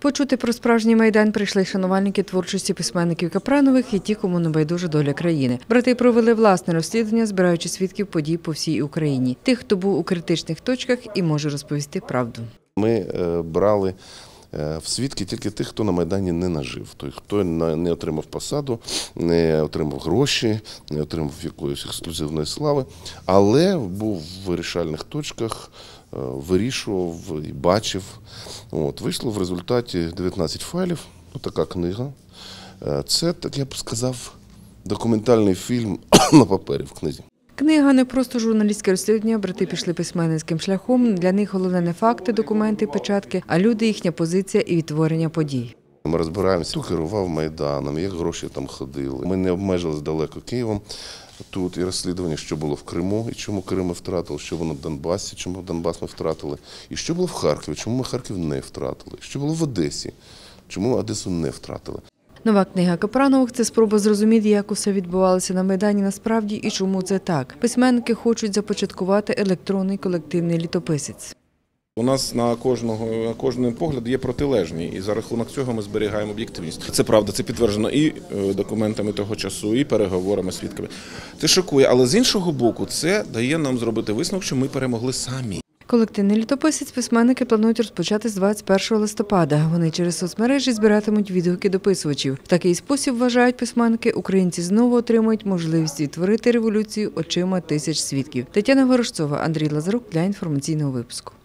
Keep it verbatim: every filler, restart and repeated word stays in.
Почути про справжній Майдан прийшли шанувальники творчості письменників Капранових і ті, кому не байдужа доля країни. Брати провели власне розслідування, збираючи свідків подій по всій Україні. Тих, хто був у критичних точках і може розповісти правду. Ми брали в свідки тільки тих, хто на Майдані не нажив. Той, хто не отримав посаду, не отримав гроші, не отримав якоїсь ексклюзивної слави, але був в вирішальних точках, вирішував і бачив. От, вийшло в результаті дев'ятнадцять файлів, така книга. Це, так я б сказав, документальний фільм на папері в книзі. Книга – не просто журналістське розслідування, брати пішли письменницьким шляхом. Для них головне не факти, документи, печатки, а люди, їхня позиція і відтворення подій. Ми розбираємося, хто керував Майданом, як гроші там ходили. Ми не обмежилися далеко Києвом. Тут і розслідування, що було в Криму, і чому Крим ми втратили, що було в Донбасі, чому Донбас ми втратили, і що було в Харкові, чому ми Харків не втратили, що було в Одесі, чому Одесу не втратили. Нова книга Капранових – це спроба зрозуміти, як усе відбувалося на Майдані насправді і чому це так. Письменники хочуть започаткувати електронний колективний літописець. У нас на кожного, на кожний погляд є протилежні, і за рахунок цього ми зберігаємо об'єктивність. Це правда, це підтверджено і документами того часу, і переговорами, свідками. Це шокує, але з іншого боку, це дає нам зробити висновок, що ми перемогли самі. Колективний літописець письменники планують розпочати з двадцять першого листопада. Вони через соцмережі збиратимуть відгуки дописувачів. В такий спосіб, вважають письменники, українці знову отримають можливість відтворити революцію очима тисяч свідків. Тетяна Ворожцова, Андрій Лазарук для інформаційного випуску.